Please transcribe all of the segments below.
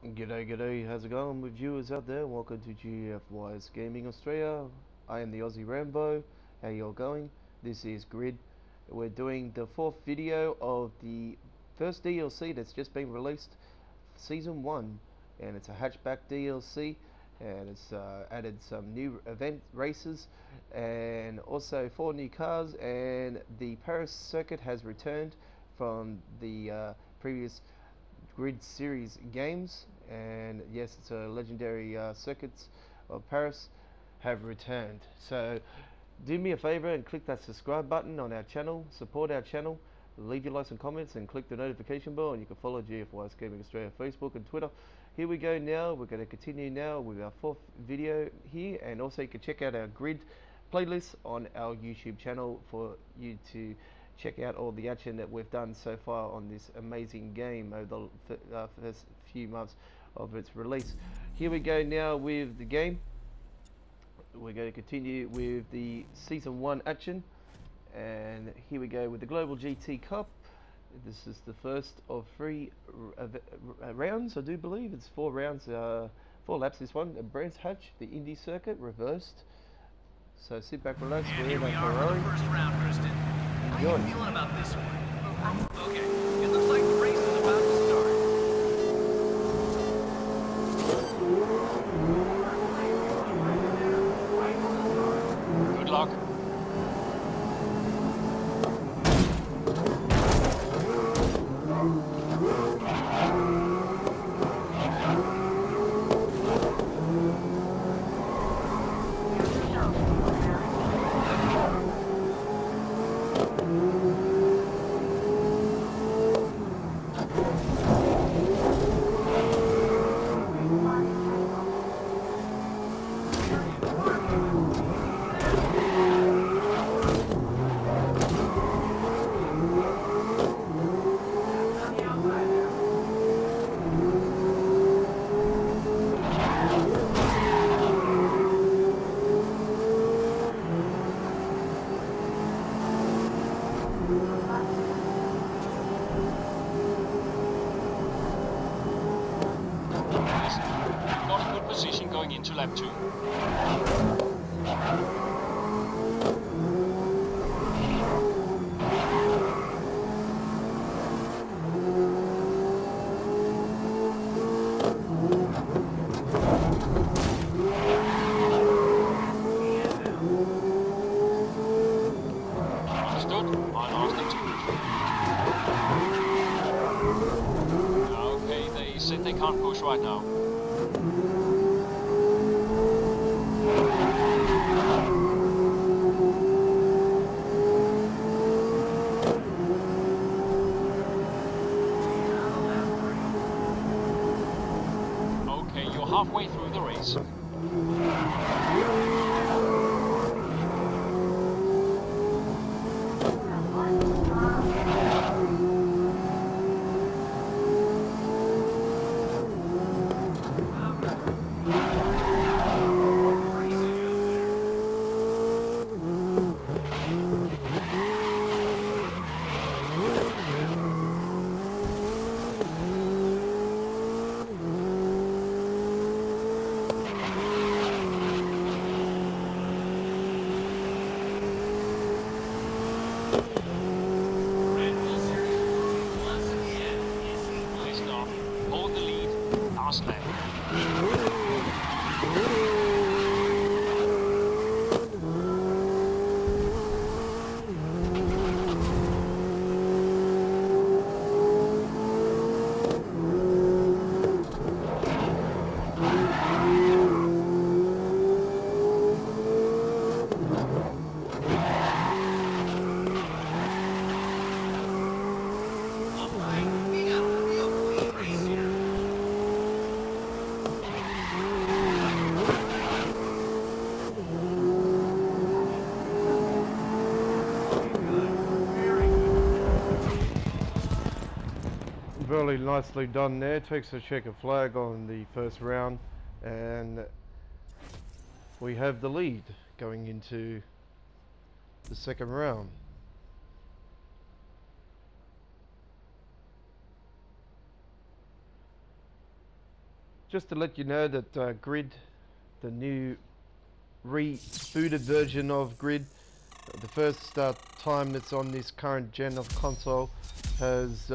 G'day, g'day, how's it going with viewers out there? Welcome to GFY's Gaming Australia. I am the Aussie Rambo. How y'all going? This is Grid. We're doing the fourth video of the first DLC that's just been released, Season 1. And it's a hatchback DLC, and it's added some new event races and also 4 new cars, and the Paris circuit has returned from the previous Grid series games, and yes, it's a legendary circuits of Paris have returned. So do me a favor and click that subscribe button on our channel, support our channel, leave your likes and comments, and click the notification bell, and you can follow GFY's Gaming Australia Facebook and Twitter. Here we go now. We're going to continue now with our fourth video here, and also you can check out our Grid playlist on our YouTube channel for you to check out all the action that we've done so far on this amazing game over the first few months of its release. Here we go now with the game. We're going to continue with the Season 1 action, and here we go with the Global GT Cup. This is the first of 3 rounds, I do believe. It's 4 rounds, 4 laps this one. Brands Hatch, the Indy circuit, reversed. So sit back, relax, and here we are for the first round, Kristen. How are you feeling about this one? Okay, it looks like the race is about to start. Good luck. Position going into lap 2. Understood. I lost it. Okay, they said they can't push right now. Halfway through the race. Really nicely done there. Takes a checker flag on the first round, and we have the lead going into the second round. Just to let you know that Grid, the new rebooted version of Grid, the first time that's on this current gen of console, has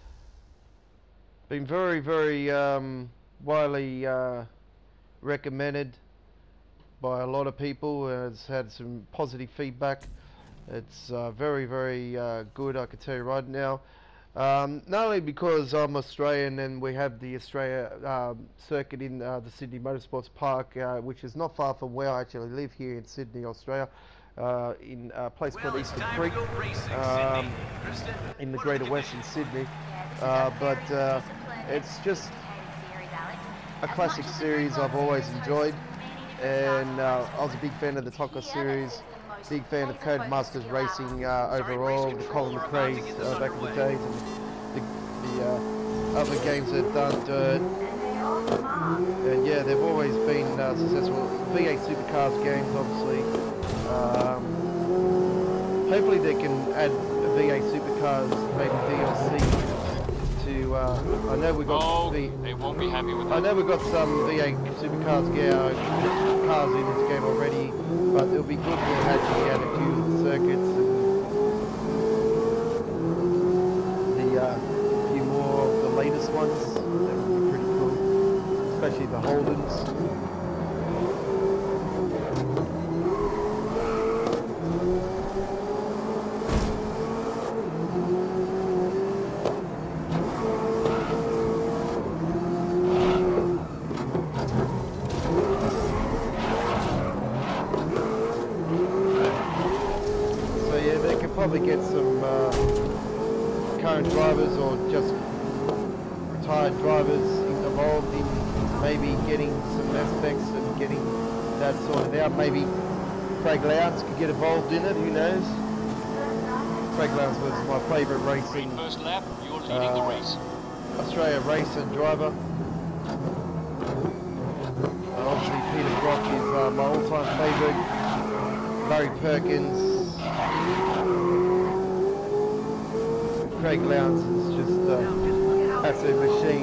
been very widely recommended by a lot of people. Has had some positive feedback. It's very good, I can tell you right now. Not only because I'm Australian and we have the Australia circuit in the Sydney Motorsports Park, which is not far from where I actually live here in Sydney, Australia, in a place called Eastern Creek, in the Greater Western Sydney. But it's just a classic series I've always enjoyed, and I was a big fan of the Tonka series. Big fan of Codemasters Racing overall, the Colin McRae's back in the days, and the other games they've done. And yeah, they've always been successful. V8 Supercars games, obviously. Hopefully they can add V8 Supercars, maybe DLC. To I know we got they won't be happy with that. I know we got some V8 Supercars cars in this game already, but it'll be good to actually add a few circuits and the few more of the latest ones. That would be pretty cool, especially the Holdens. Probably get some current drivers or just retired drivers involved in maybe getting some aspects and getting that sorted out. Maybe Craig Lowndes could get involved in it, who knows? Craig Lowndes was my favourite racing first lap, you're leading the race. Australia racer and driver. Obviously Peter Brock is my all-time favourite. Larry Perkins. Craig Lowndes is just absolute machine.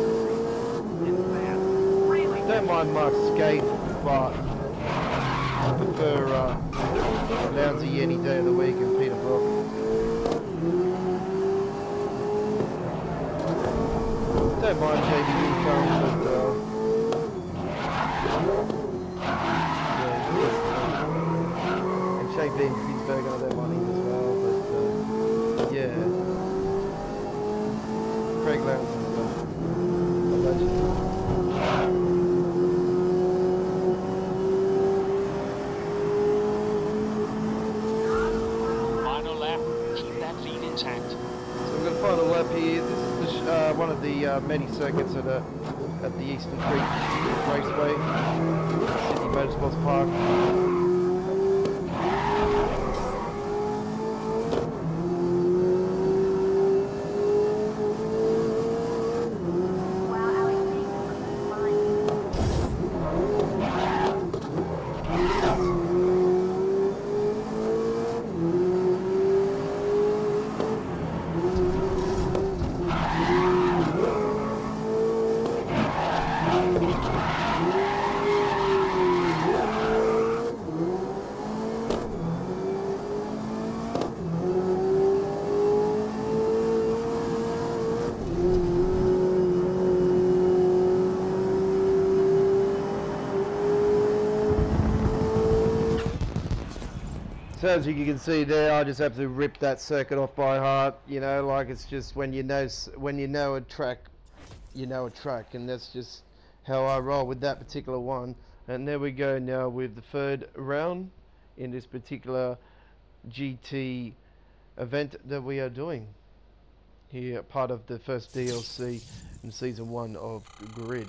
Don't mind Mark Skate, but I prefer Lowndesy any day of the week and Peter Brock. Don't mind JB Newcomb, but and Shane Van Gisbergen, I don't mind him as well, but yeah. Craig Lowndes is a legend. Final lap, keep that lead intact. So we've got a final lap here. This is one of the many circuits at the Eastern Creek Raceway, Sydney Motorsports Park. So as you can see there, I just have to rip that circuit off by heart. You know, like it's just when you know a track, you know a track, and that's just how I roll with that particular one. And there we go now with the third round in this particular GT event that we are doing here, part of the first DLC in season 1 of Grid.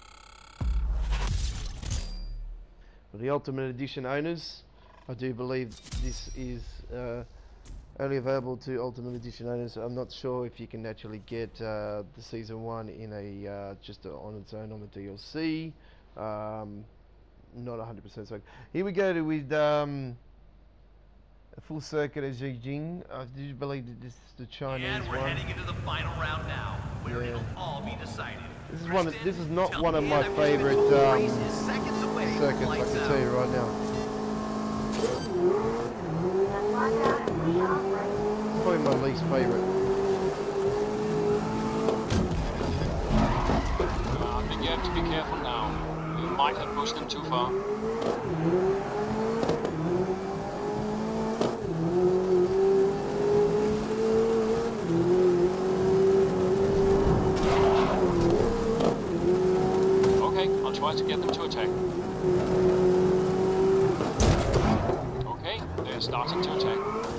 For the Ultimate Edition owners, I do believe this is only available to Ultimate Edition owners. I'm not sure if you can actually get the Season 1 in a just on its own on the DLC. Not 100% certain. Here we go with a full circuit of Zhejiang. I do believe that this is the Chinese and we're one. heading into the final round now, where Yeah. it'll all be decided. This is not one of Tell my me, favorite the race is seconds away from circuits. I lights can out. tell you right now. It's probably my least favorite. I think you have to be careful now. You might have pushed them too far. Okay, I'll try to get them to attack. Okay, they're starting to attack.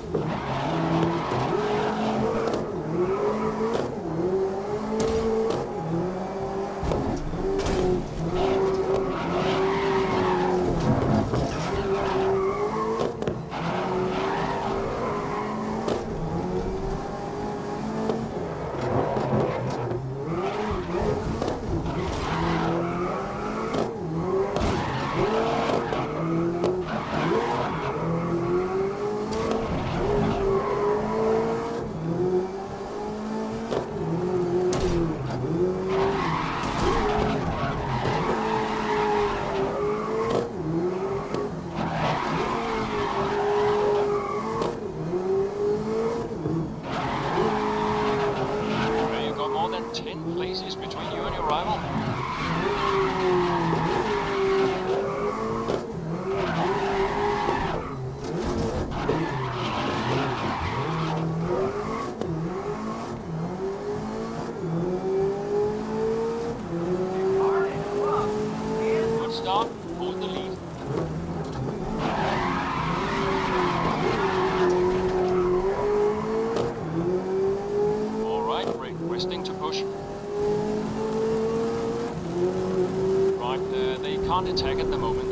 You've got more than 10 places between you and your rival. Good start, hold the lead. Alright, requesting to push. Right, they can't attack at the moment.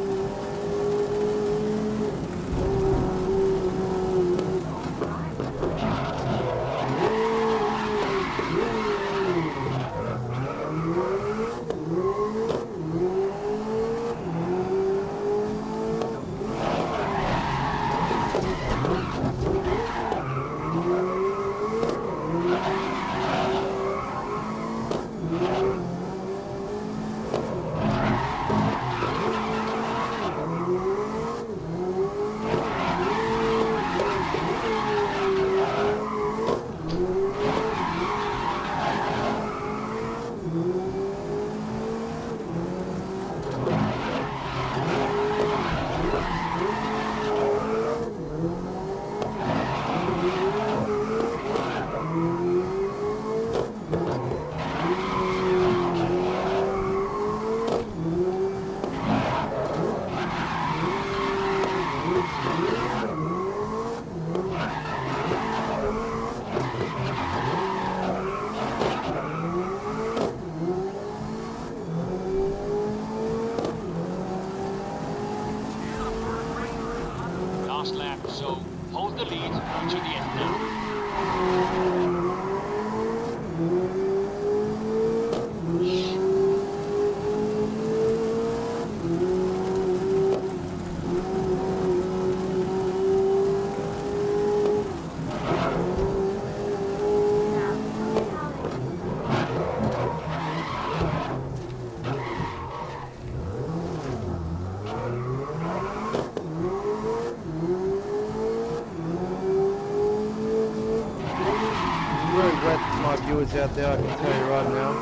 Last lap, so hold the lead to the end now. Very wet for my viewers out there, I can tell you right now.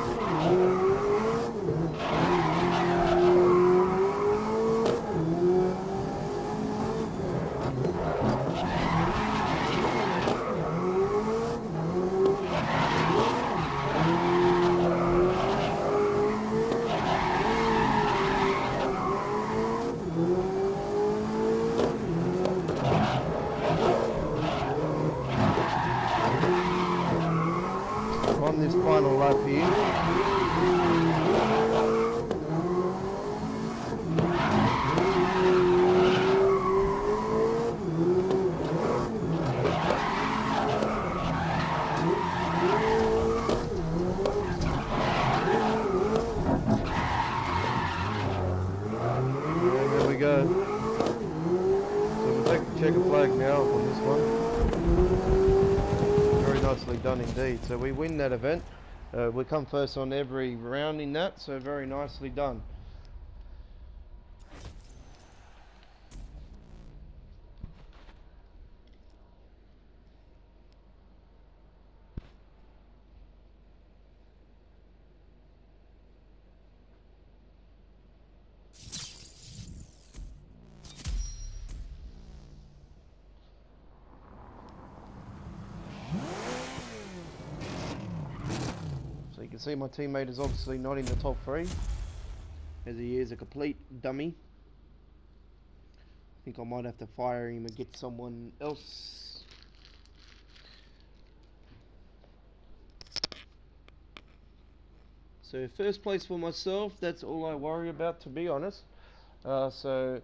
On this final lap here. And there we go. So we'll take the checker flag now on this one. Very nicely done indeed. So we win that event. We come first on every round in that, so very nicely done. So you can see my teammate is obviously not in the top 3, as he is a complete dummy. I think I might have to fire him and get someone else. So first place for myself, that's all I worry about, to be honest. So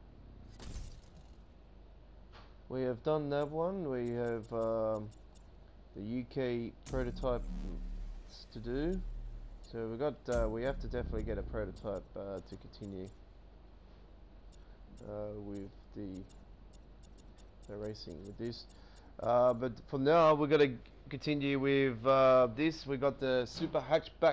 we have done that one. We have the UK prototype to do. So we have to definitely get a prototype to continue with the racing with this. But for now, we're gonna continue with this. We got the Super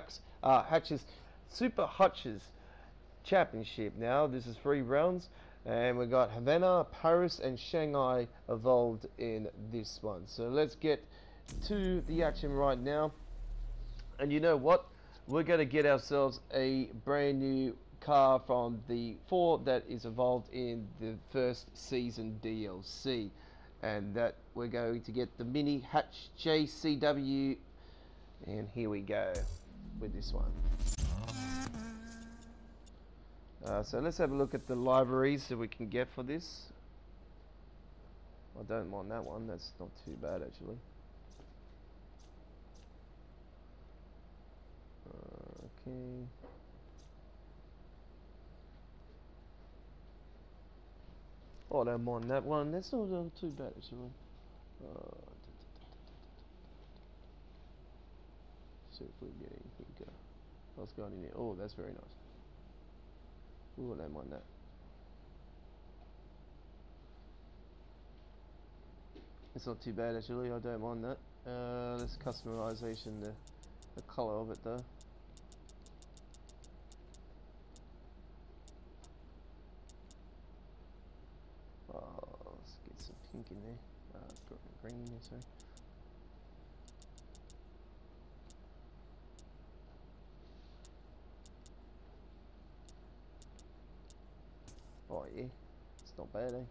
Hutches Championship now. This is 3 rounds, and we got Havana, Paris, and Shanghai involved in this one. So let's get to the action right now. And you know what? We're going to get ourselves a brand new car from the 4 that is involved in the first season DLC. And that we're going to get the Mini Hatch JCW. And here we go with this one. So let's have a look at the libraries that we can get for this. I don't mind that one. That's not too bad actually. Okay. Oh, I don't mind that one. That's not too bad actually. See if we get anything. What's going in here? Oh, that's very nice. Ooh, I don't mind that. It's not too bad actually. I don't mind that. Let's customization the color of it though. Let's get some pink in there. Green in there, sorry. Oh yeah, it's not bad, eh?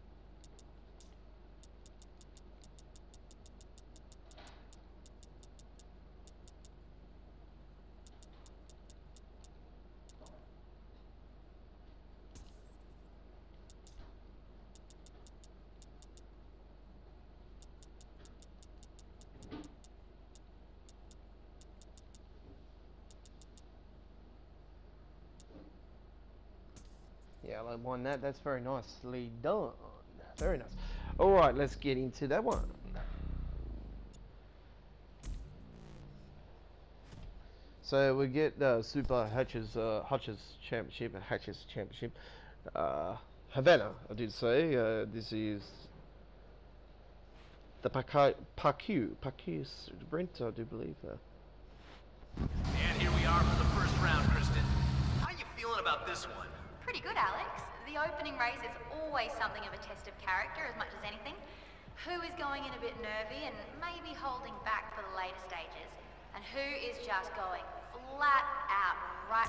Yeah, I don't mind that. That's very nicely done. Very nice. Alright, let's get into that one. So we get the Super Hutches Championship, Havana, I did say. This is the Pacu Sprint, I do believe. And here we are for the first round, Kristen. How are you feeling about this one? Pretty good, Alex. The opening race is always something of a test of character as much as anything. Who is going in a bit nervy and maybe holding back for the later stages? And who is just going flat out right...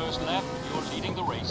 first lap, you're leading the race.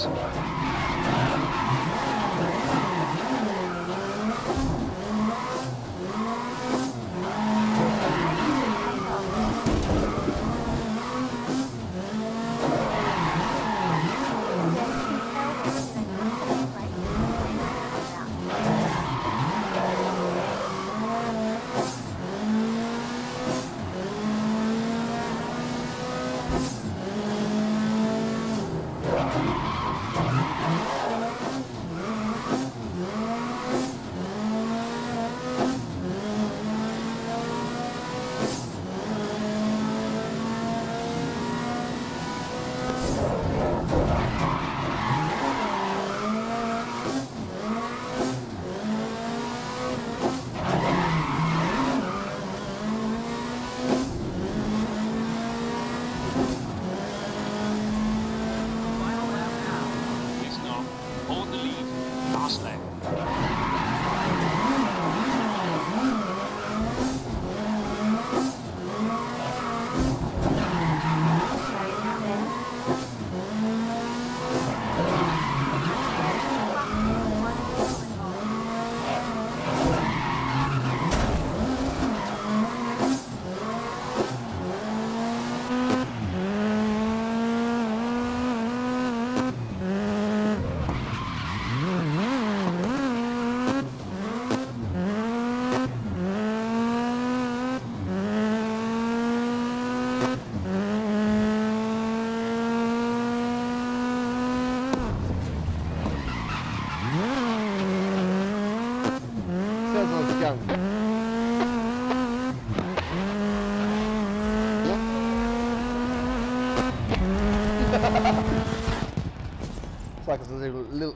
It's like it's a little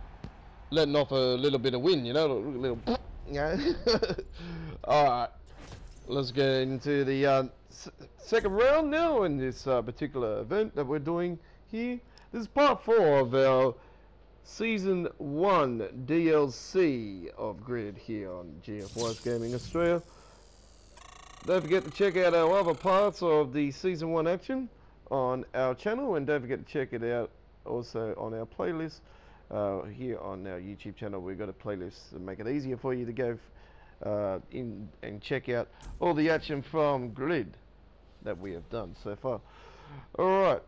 letting off a little bit of wind, you know, a little yeah. Alright, let's get into the second round now in this particular event that we're doing here. This is part 4 of our Season 1 DLC of Grid here on GFY's Gaming Australia. Don't forget to check out our other parts of the Season 1 action on our channel, and don't forget to check it out also on our playlist here on our YouTube channel. We've got a playlist to make it easier for you to go in and check out all the action from Grid that we have done so far. Alright.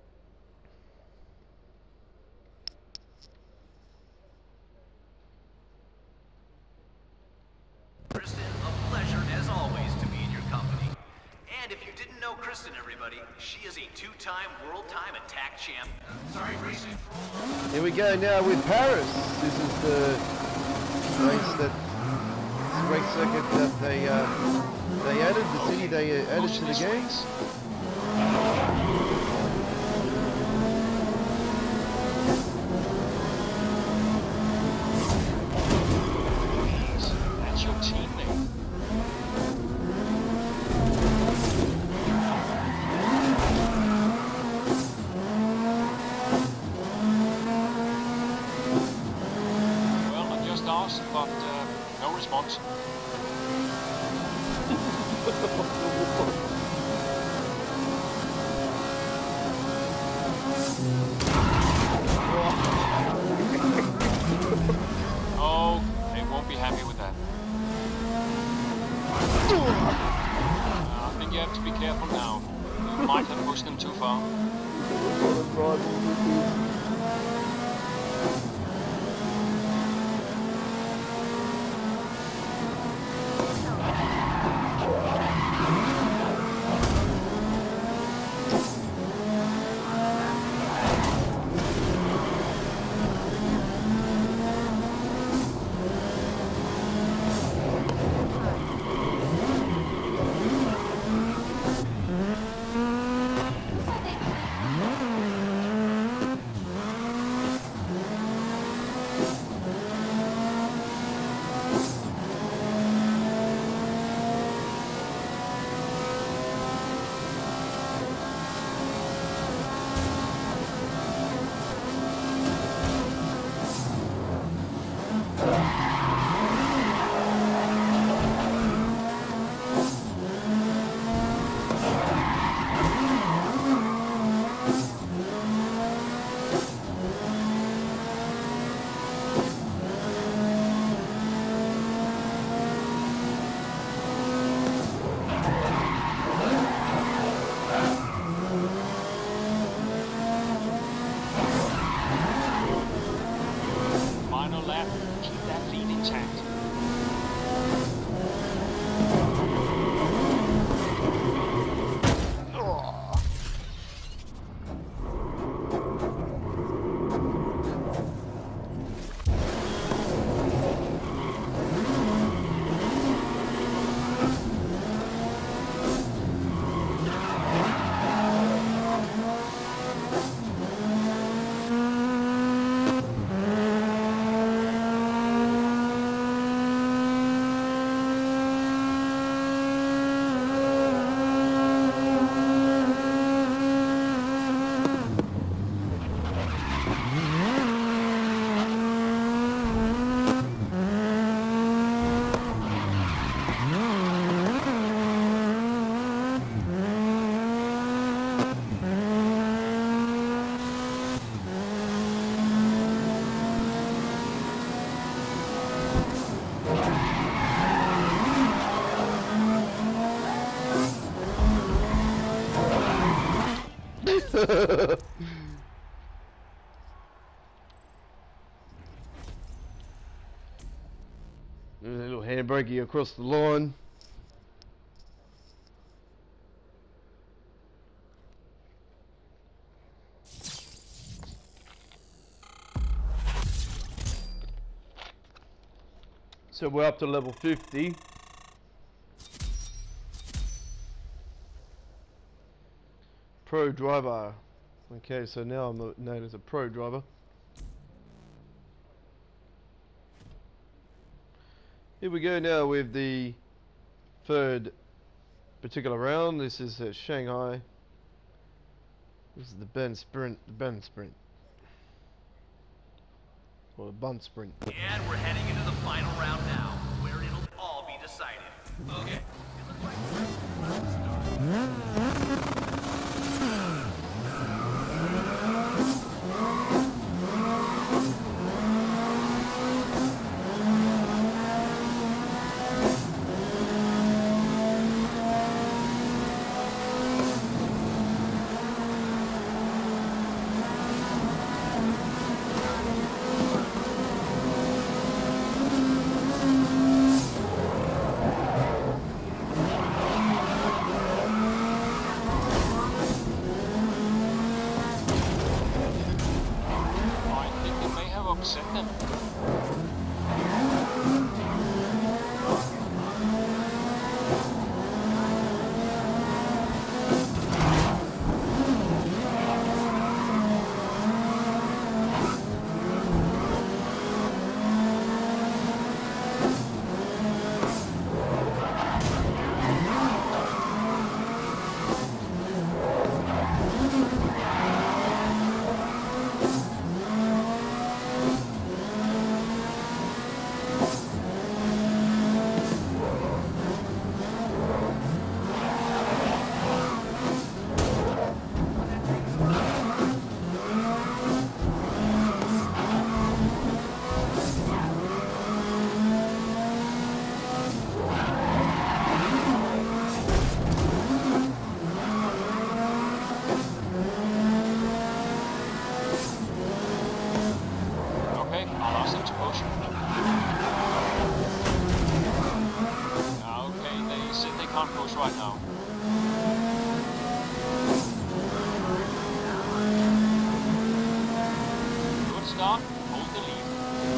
Kristen, a pleasure as always to be in your company. And if you didn't know Kristen, everybody, she is a 2-time world time attack champ. Sorry, racing. Here we go now with Paris. This is the race circuit that they added, the city they added to the game. That's your teammate. Well, I just asked, but no response. Oh, they won't be happy with that. I think you have to be careful now. You might have pushed them too far. that. Keep that lead intact. There's a little handbrake across the line. So we're up to level 50. Pro driver. Okay, so now I'm known as a pro driver. Here we go now with the third particular round. This is at Shanghai. This is the Ben Sprint, or the Bun Sprint. And we're heading into the final round now, where it'll all be decided. Okay. It looks like we're about to start. Upset them. Right now. Good start, hold the lead.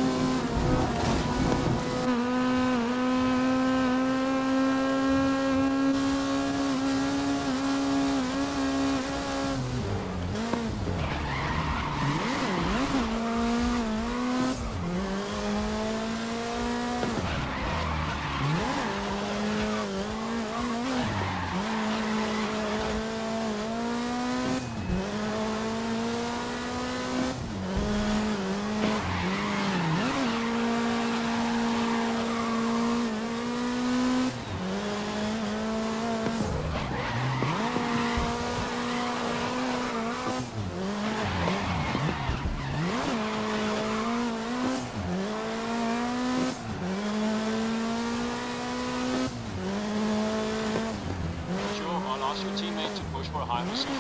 For a high position.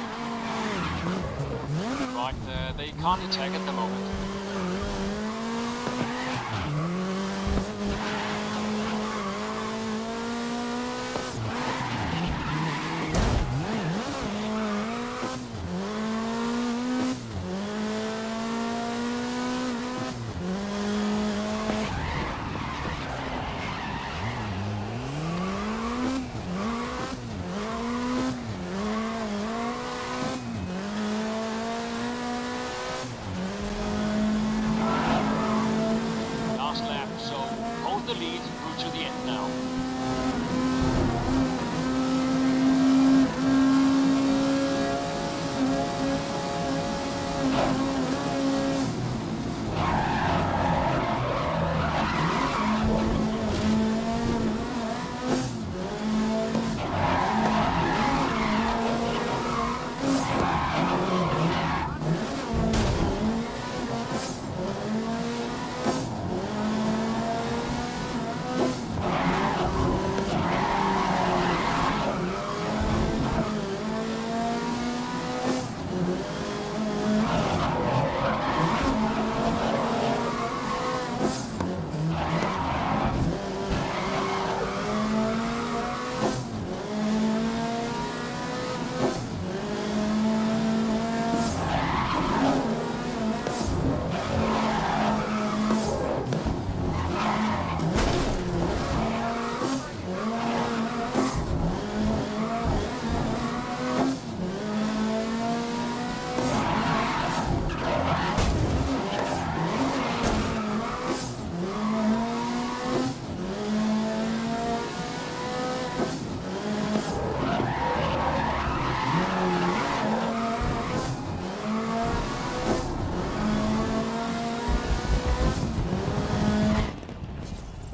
Right, they can't attack at the moment.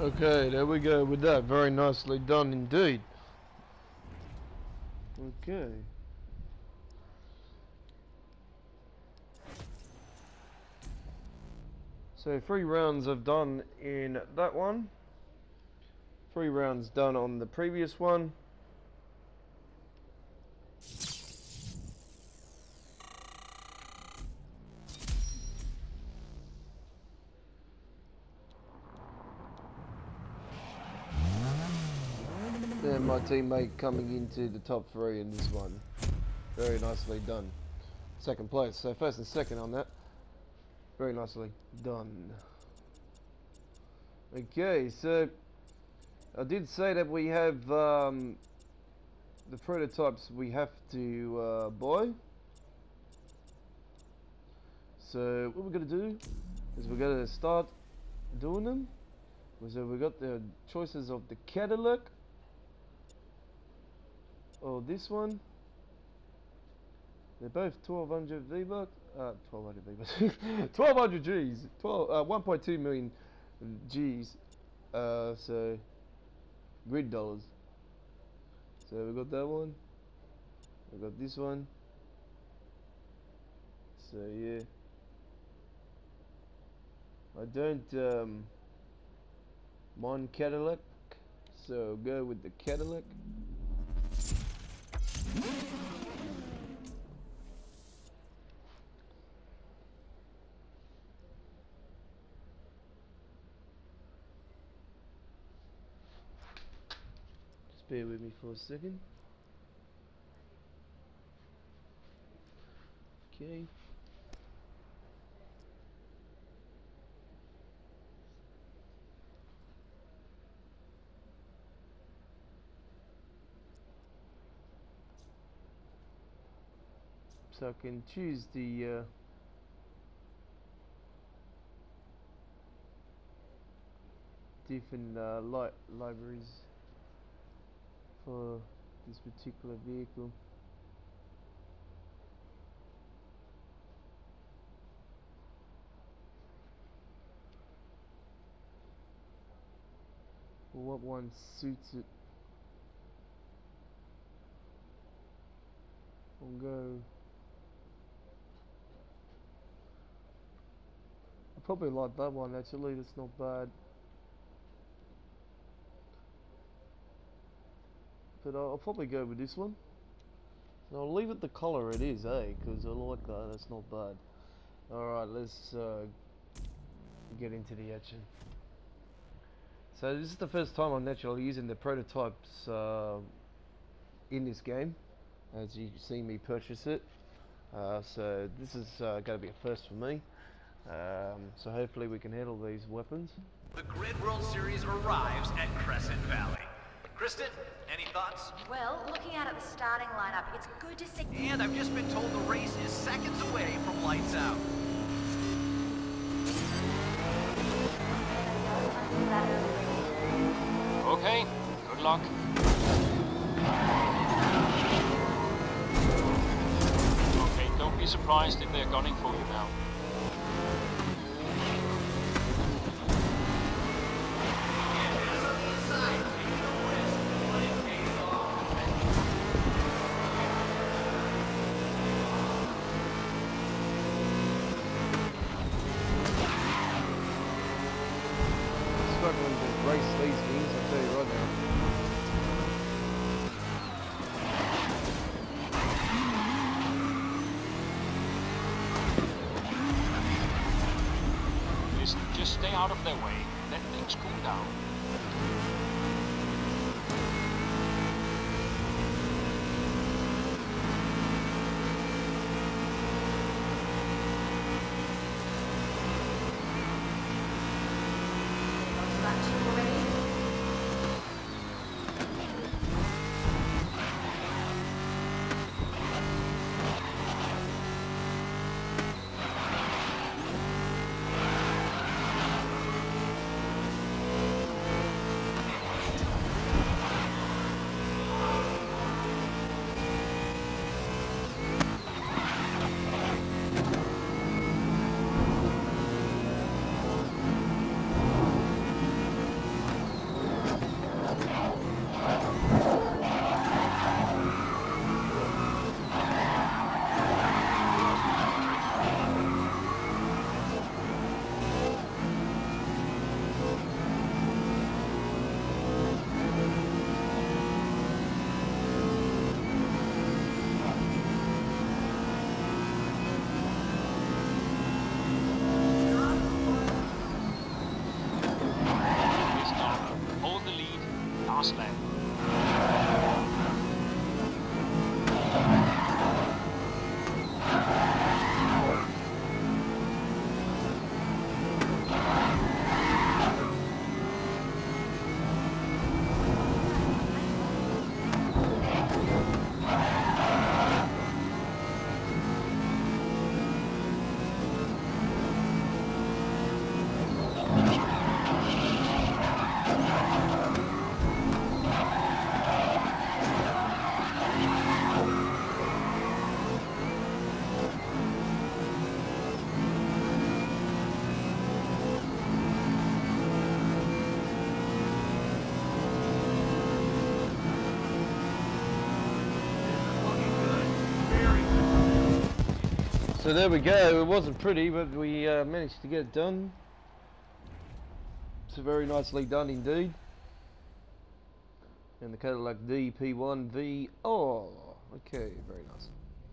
Okay, there we go with that. Very nicely done indeed. Okay. So 3 rounds I've done in that one. 3 rounds done on the previous one. And my teammate coming into the top 3 in this one. Very nicely done. Second place. So first and second on that. Very nicely done. Okay, so I did say that we have the prototypes we have to buy. So what we're going to do is we're going to start doing them. So we got the choices of the Cadillac, or this one. They're both 1200 V-Bucks, 1200 V-Bucks, 1200 G's, 1.2 million G's, so grid dollars. So we got that one, we got this one, so yeah, I don't mind Cadillac, so go with the Cadillac. Bear with me for a second. Okay. So I can choose the different libraries for this particular vehicle. What one suits it? I'll go. I probably like that one actually. That's not bad. But I'll probably go with this one. And I'll leave it the color it is, because I like that. That's not bad. Alright, let's get into the action. So this is the first time I'm actually using the prototypes in this game, as you see me purchase it. So this is going to be a first for me. So hopefully we can handle these weapons. The Grid World Series arrives at Crescent Valley. Kristen, any thoughts? Well, looking out at the starting lineup, it's good to see. And I've just been told the race is seconds away from lights out. Okay, good luck. Okay, don't be surprised if they're gunning for you now. Struggling to race these things, I'll tell you right now. Listen, just stay out of their way. Let things cool down. So there we go. It wasn't pretty, but we managed to get it done. It's very nicely done indeed. And the Cadillac DP1V. Oh, okay, very nice.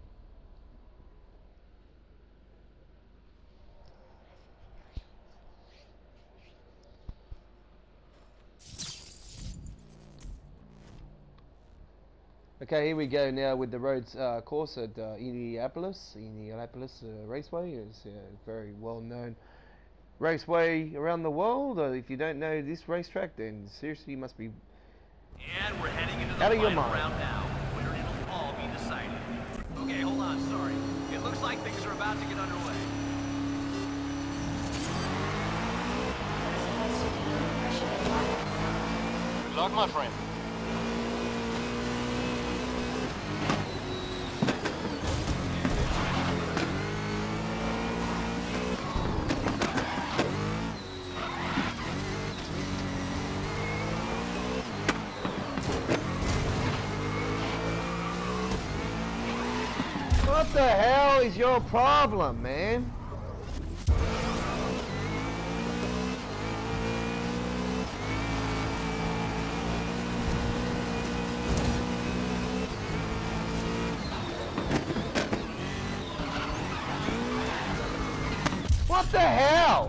Okay, here we go now with the roads course at Indianapolis Raceway. It's a very well known raceway around the world. If you don't know this racetrack, then seriously you must be And we're heading into the out of your final mind. round now, where it'll all be decided. Okay, hold on, sorry. It looks like things are about to get underway. Good luck, my friend. What the hell is your problem, man? What the hell?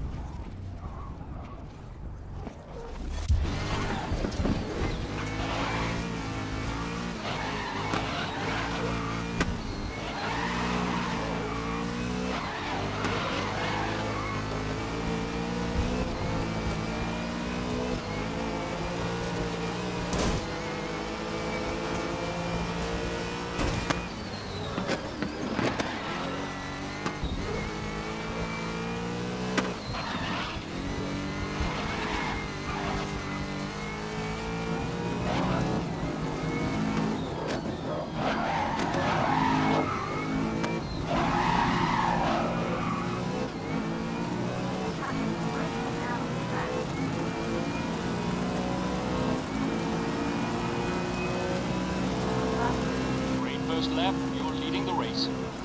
Great first lap, you're leading the race.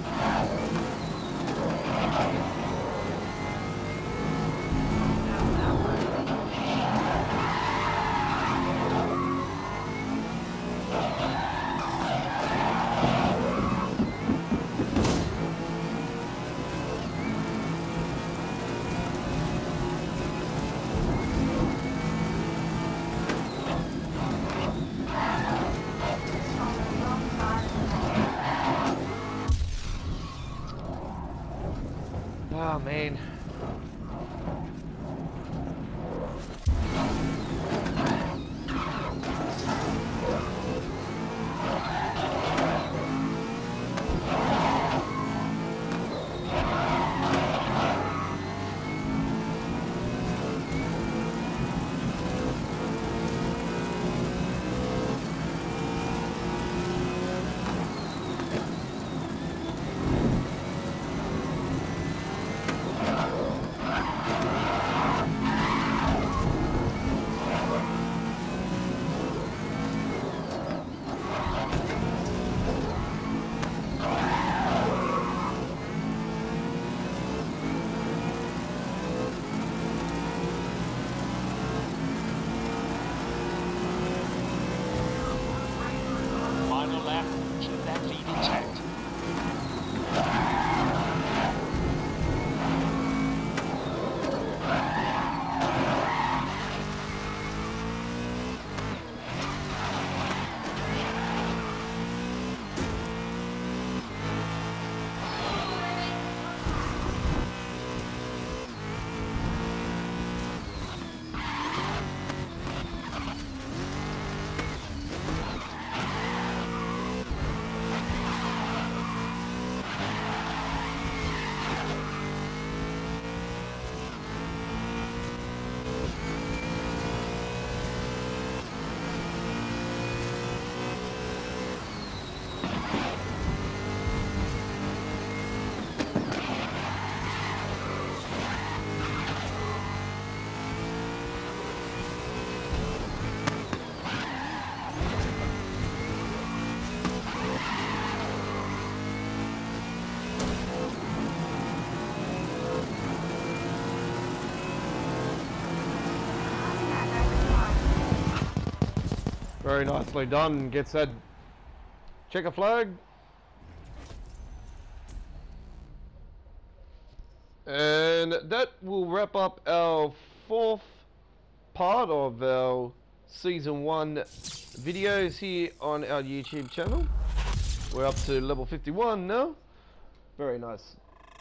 Oh man. Very nicely done. Gets that checker flag. And that will wrap up our 4th part of our Season 1 videos here on our YouTube channel. We're up to level 51 now. Very nice.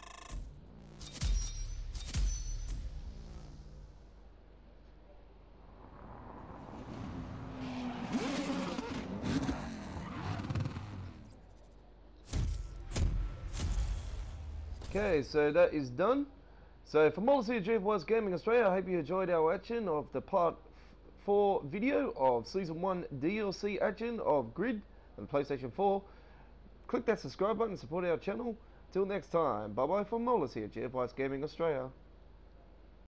Okay, so that is done. So from all the GFY's Gaming Australia, I hope you enjoyed our action of the part 4 video of Season 1 DLC action of Grid on PlayStation 4. Click that subscribe button to support our channel. Till next time, bye bye from Molus here, GFY's Gaming Australia.